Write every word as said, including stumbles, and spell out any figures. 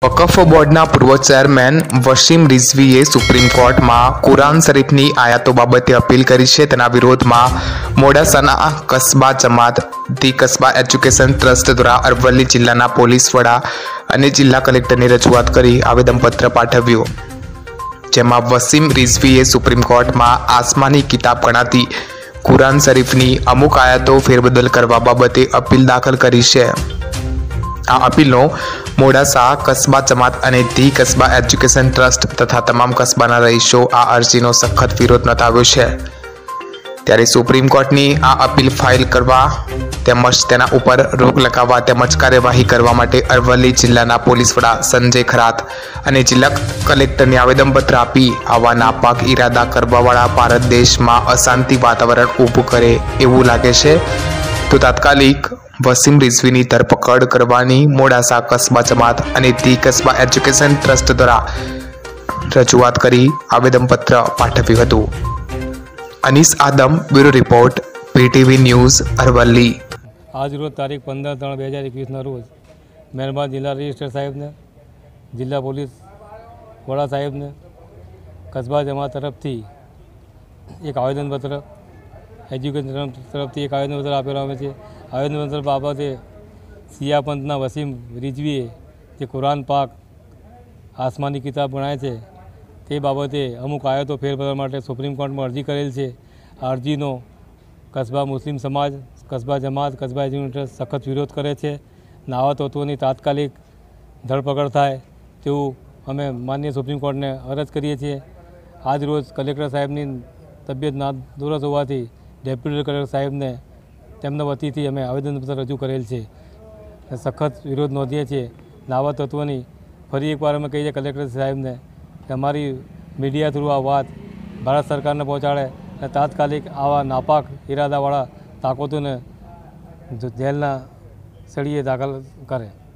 वक़फ़ बोर्डना पूर्व चेरमेन वसीम रिजवीए सुप्रीम कोर्ट में कुरान शरीफनी आयातो बाबते अपील करी है। तेना विरोधमां मोडासाना कस्बा जमात दी कस्बा एज्युकेशन ट्रस्ट द्वारा अरवली जिल्लाना पोलीस वड़ा अने जिल्ला कलेक्टरने रजूआत करी आवेदनपत्र पाठव्युं, जेमां वसीम रिजवीए सुप्रीम कोर्ट में आसमानी किताब गणाती कुरान शरीफनी अमुक आयातो फेरबदल करवा बाबते अपील दाखल करी है। आ अपीलनो मोडासा कस्बा जमात अने धी कस्बा एज्युकेशन ट्रस्ट तथा तमाम कस्बाना रहीशो आ अरजीनो सखत विरोध नोंधाव्यो छे। त्यारे सुप्रीम कोर्टनी आ अपील फाइल करवा तेमज तेना उपर रोक लगाववा तेमज कार्यवाही करवा माटे अरवली जिल्लाना पोलीस वड़ा संजय खरात अने जिल्ला कलेक्टरने आवेदनपत्र आपी आवा नापाक इरादा करवावाळा भारत देशमां अशांति वातावरण ऊभुं करे एवुं लागे छे, तो तात्कालिक वसीम रिजवीनी धरपकड़ करवानी मोडासा कस्बा जमात अने धी कस्बा एज्युकेशन ट्रस्ट द्वारा रजूआत करी आवेदनपत्र पाठव्युं हतुं। Anis Adam, bureau report, PTV news, Aravalli. आज रोज तारीख पंदर त्रण बे हज़ार एकवीस रोज मेहरबान जिला रजिस्टर साहेब ने, जिला पोलीस वड़ा साहेब ने कस्बा जमात तरफ थी एक आवेदनपत्र, एज्युकेशन तरफ थी एक आवेदनपत्र आपेलुं आवे छे। आवेदनपत्र बाबते सिया पंथना वसीम रिजवीए जे कुरान पाक आसमानी किताब गणाय छे ते बाबते अमुक आयतो फेरबदल माटे सुप्रीम कोर्ट में अरजी करेल छे। आ अरजीनो कस्बा मुस्लिम समाज, कस्बा जमात, कस्बा एज्युकेशन सखत विरोध करे छे। आवा तत्वोनी तात्कालिक धरपकड़ थाय तेवुं अमे माननीय सुप्रीम कोर्ट ने अरज करीए छीए। आज रोज कलेक्टर साहेबनी तबियत नादुरुस्त होवाथी डेप्यूटी कलेक्टर साहेब ने તેમના વતીથી અમે આવેદનપત્ર રજૂ કરેલ છે, સખત વિરોધ નોંધીએ છીએ। આવા તત્વોની ફરી એકવાર અમે કહીએ કલેક્ટર સાહેબને કે અમારી મીડિયા થ્રુ આ વાત ભારત સરકારને પહોંચાડે અને તાત્કાલિક આવા નાપાક ઇરાદાવાળા તાકતોને જેલના સળીએ દાખલ કરે।